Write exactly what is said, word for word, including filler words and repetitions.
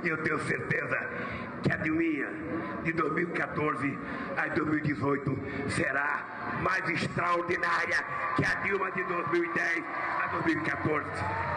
E eu tenho certeza que a Dilminha de dois mil e quatorze a dois mil e dezoito será mais extraordinária que a Dilma de dois mil e dez a dois mil e quatorze.